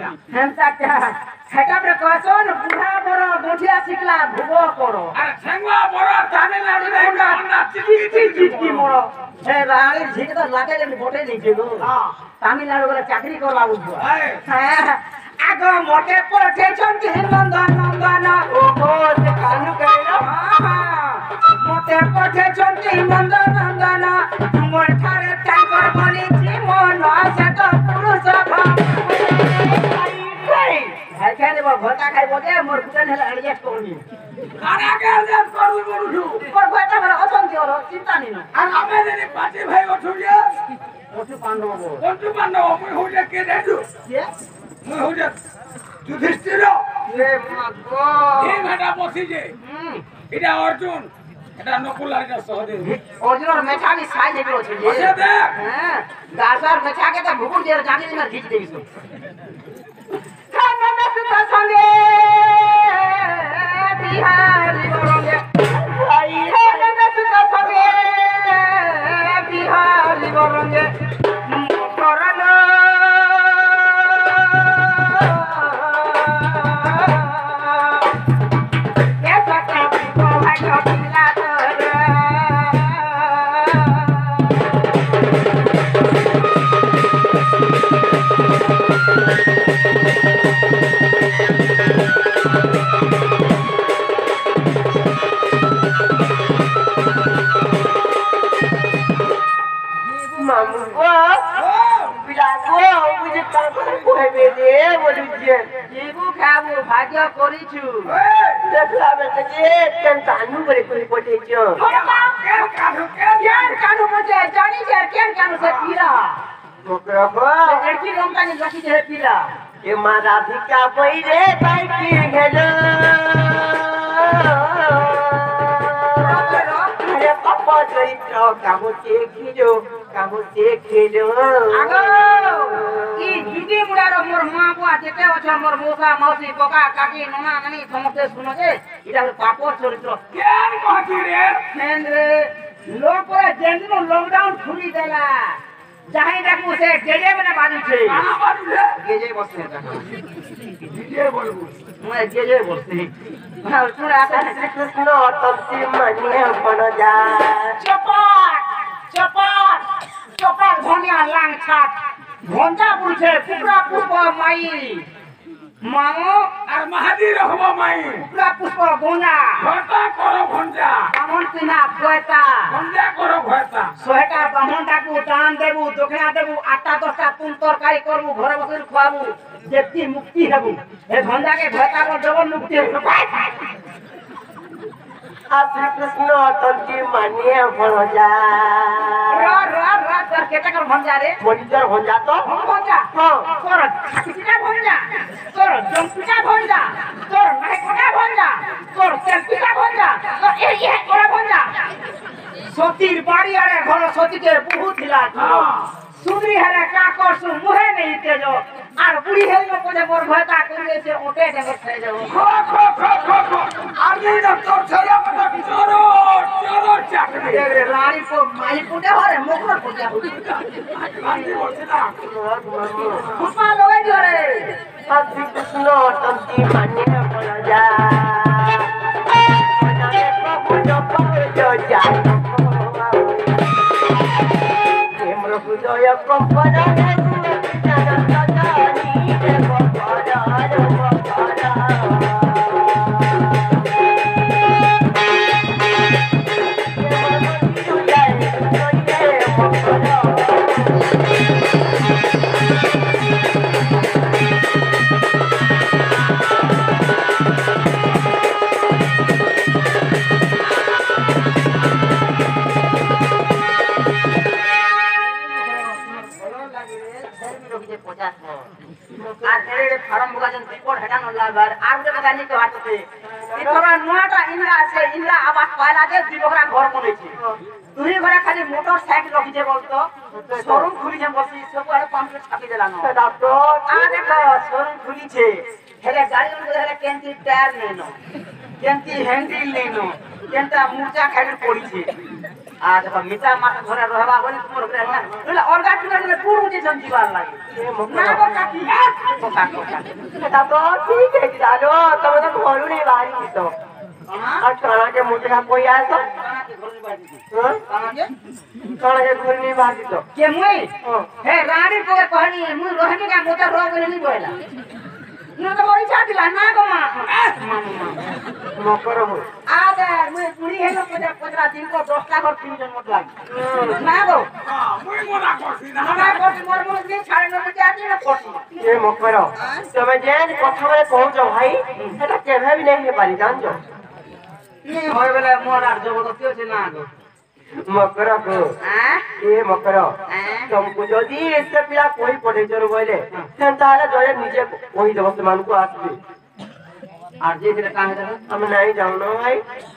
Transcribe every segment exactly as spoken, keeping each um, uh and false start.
হেমতা কা হেটা রে কসন বুড়া বড় গঠিয়া শিখলা ভুবো করো আরে ছেঙ্গুয়া বড় তামিলনাড়ু রে না চিটি চিটি কি মোর হে রাড়ি ঝিকে তো লাগাই দেন বটে দিছে গো হ্যাঁ তামিলনাড়ু বলে চাকরি করলা বুঝো হ্যাঁ আগো মোটে পড়ে চন্তি নন্দন নন্দন ও গো সে কানু কইলো মোটে পড়ে চন্তি নন্দন নন্দন মোর ঠারে টাইগর বনিছি মন আছে তো পুরুষ ভাব হ্যাঁ কেন বল ভটা খাইবো দে মোর কুতন হেলা এডজাস্ট করনি আরে কে এডজাস্ট করবি বলুছু মোর ভটা বড় অসন্তি ওর চিন্তা নি না আর আমি যদি পাটি ভাই ওঠু যে ওঠু পান্ডব ওঠু পান্ডব মই হইলে কে দেছু কে মই হইলে যুধিষ্ঠির এ মা গো এই ঘাটা বসি যে হুম এটা অর্জুন এটা নকুল আর এটা সহদেব অর্জুনের মেছানি সাইজ এগুলো আছে যে বসে দেখ হ্যাঁ গাছার মেছাকে তো ভুকুর দিয়ে জানি না ঘিচ দেবিস কাননা সুত সঙ্গে বিহারি বরঙ্গে আই কাননা সুত সঙ্গে বিহারি বরঙ্গে করন ভাগ্য করিছু দেখলা বেটা যে কেন কানু করে করে পটেছ কেন কাঠু কেন কানু বটে জানি যে কেন কানু সে পিলা বকরফ একি রমতানি লকি যে পিলা এ মা রাধিকা বইরে বাইকি গেল আরে পাপা চরিত্র কামুতে খিজো কামুতে খেলো আগো ই দিদি মুড়ার মোর মা বুয়া যেতে আছে মোর মৌসা মাউসি কাকা কাকি ননা নানি সমস্ত শুনো যে এটা হলো পাপর চরিত্র কেন কহতি রে ফ্রেন্ড রে লোক পরে যেদিন লকডাউন খুলি দেলা যাই দেখো সে গেজে মানে বাজুছে কানা বাড়ুছে গেজে বসছে নিজে বলবো মই গেজে বসছে হ্যাঁ শুনে আসে কৃষ্ণ তপতি মানিয়া বন যা চপাট চপাট চপাট ধনিয়া লাং ছাট ঘন্টা বুঝে পুরা পুষ্প মাই মামো আর মাহাদির হবা মাই পুরা পুষ্প গোনা ঘটা করো ঘন্টা বামন কিনা পয়তা ঘন্টা করো ঘটা শহেটা বামনটাকু দান দেবু দক্ষিণা দেবু আটটা দশটা তুম তরকারি করবু ঘরে বসে খাওয়াবু যেতি মুক্তি হেবু এ ঘন্টাকে ভয়তা কর দেব মুক্তি হেবু শ্রী কৃষ্ণ তপতি মানিয়া বন যা র র র তোর কেটা কর ভঞ্জা রে মনিজর ভঞ্জা তো ভঞ্জা হ্যাঁ তোর খাটিটা ভঞ্জা তোর জম্পিটা ভঞ্জা তোর নাইকটা ভঞ্জা তোর তেলপিটা ভঞ্জা তোর এই এই ওরা ভঞ্জা সতীর বাড়ি আরে ঘর সতীকে বহুত হিলা সুন্দরী হেলে কা করছু মুহে নেই তেজ আর বুড়ি হেলে কোনে মোর ভয়তা করিয়েছে ওটে দেবে ছেড়ে যাব খো খো খো খো খো আমি না তোর ছেলে বড় চোরো চোরো চাকরি রে লাড়ি পো মাই পুটে হরে মুখর পুটে গান্ধী বলছে না ফুপা লগাই দিও রে শ্রী কৃষ্ণ তপতি মানিয়া বন যা মনে প্রভু জপ যা প্রেম হৃদয় কম্পন আর এর ফার্ম বুকাজন রিপোর্ট হেটানো লাগার আর যে কথা নিতে হাততে ইতরা নয়টা ইন্দ্রা আছে ইন্দ্রা আবাস পয়লা যে দিবকরা ঘর বনেছে দুই ঘরে খালি মোটর সাইকেল রখিছে বলতো শোরুম খুলিছে বসি সব আর পাম্পলেট ছাপি দিলানো ডাক্তার আ দেখো শোরুম খুলিছে হেলে গাড়ি মধ্যে হেলে কেন্তি টায়ার নেনো কেন্তি হ্যান্ডেল নেনো কেনটা মুচা খাইলে পড়িছে आ देखो मिटा माता घरे रहबा बोली तुमर घरे ना बोले अलगा किना ने पूर मुझे संजीवार लागे ए ना मकर वो काकी वो काकी काकी बेटा तो ठीक है जानो तुम तो घरू नहीं बारी तो हां और खाना के मुझे का कोई आया तो खाना के घर में बाजी हां खाना के खाना के घर नहीं बारी तो के मुई हां हे रानी को कहनी मुई रहनी का मोटा रोग नहीं बोला न तो बड़ी छाती ला ना को मां मकर हो आ दे मुई पूरी है ना पचास पचास दिन को दस लाख और तीन जन मत लाग ना गो हां मुई मोना करसी ना ना को मोर मोर के साढ़े नौ बजे आती ना पड़ती ए मकर तुम जेन কথা মানে কও ভাই এটা কেভে भी नहीं है पारी जान जो नहीं होय बेले मोर आर जबरदस्ती होছে না গো मकर को हां ए मकर हां तुमको যদি इससे पिला कोई पड़े जरूर बोले ताहले जय नीचे वही देव मान को आसबे আর যে দিলে কাম করে हम नहीं जाऊ ना भाई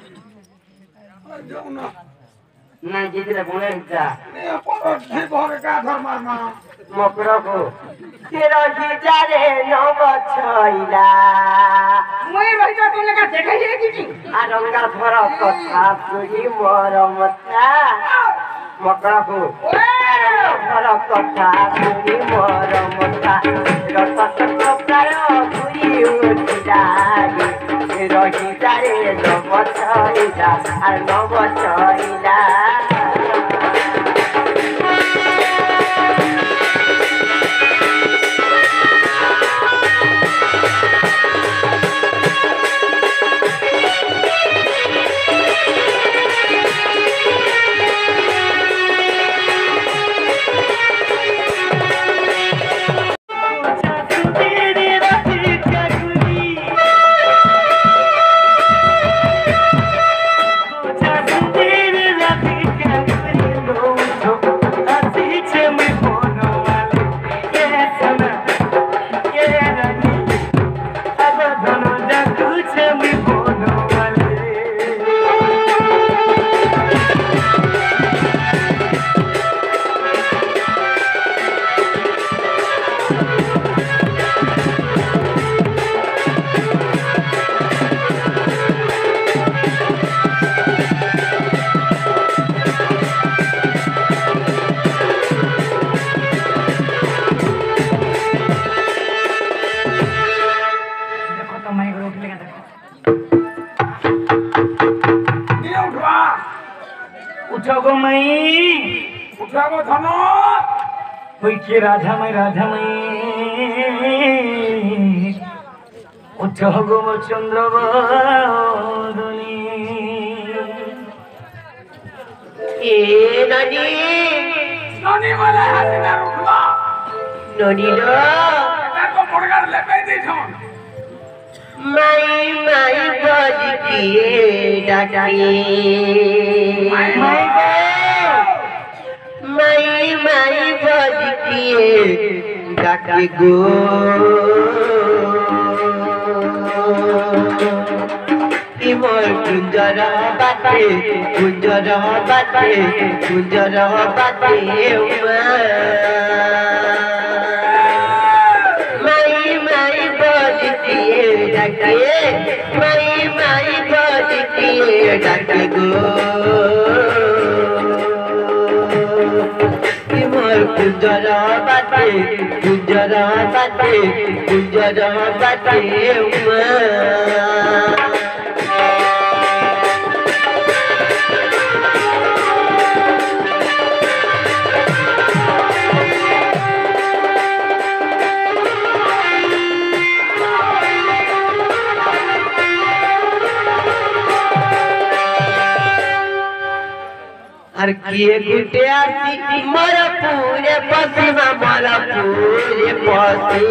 जाऊ ना না যে দিলে বলে যা ने पर ढे भर का धर्म मारना मकर को तेरा जीजा रे नौ बछइला মই রইতা তোলে কা দেখাই রে কি आ रंगा धर कथा सुनी मोर मथा मकर को धर कथा सुनी मोर मथा रत प्रकार सुई उठिला रही जारे नौ बछइला आ नौ बछइला उठो गो मई उठागो धनो होई के राधा मई राधा मई उठो गो मोर चंद्रवदनी ए ननी ननी वाला हाथी ना रुकला ननी लो ना को मुर्गार लेपे दी छन माई माई बजकिए डाकिए माई माई माई बजकिए डाके गो मोर कुंजर बाटे कुंजर बाटे कुंजर बाटे माई माई बजकिए डाकिए माई माई बजकिए डाके गो मोर कुंजर बाटे कुंजर बाटे कुंजर बाटे हर किए गुटे आसी मर पूरे पसीमा मर पूरे पसी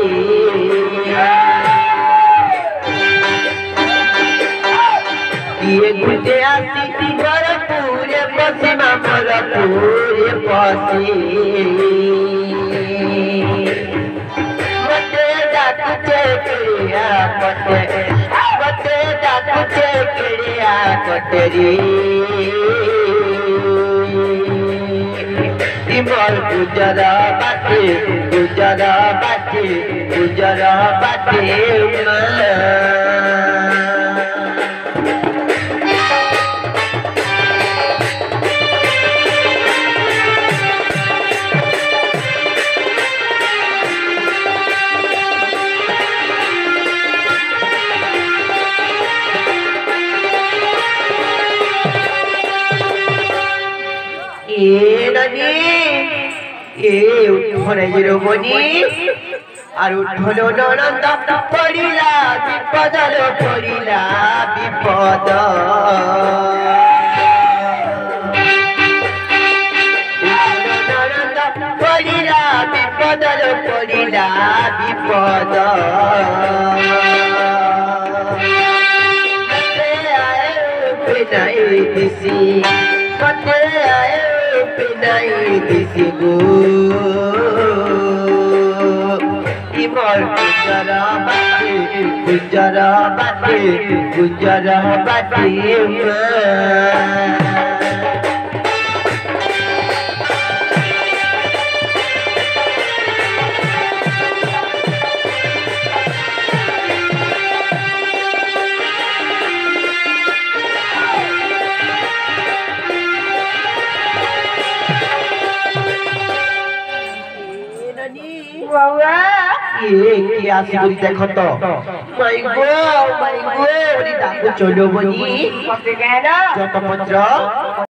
किए गुटे आसी मर पूरे पसीमा मर पूरे पसी मते डाकू चेकड़िया मते मते डाकू चेकड़िया कटरी मोर गुजरा बाटे गुजरा बाटे गुजरा बाटे এ নানি এ উঠনে জিরবনি আর উঠলো ননন্দ পড়িলা বিপদ পড়িলা বিপদ পড়িলা বিপদ পড়িলা বিপদ পিনাই দিছি মতে আয় পিনাই দিছি গো ইমর গুজরা বাটি গুজরা বাটি গুজরা বাটি কি আসি বলি দেখো তো মাই গো মাই গো ওরি ডাকু চলো বনি যত পত্র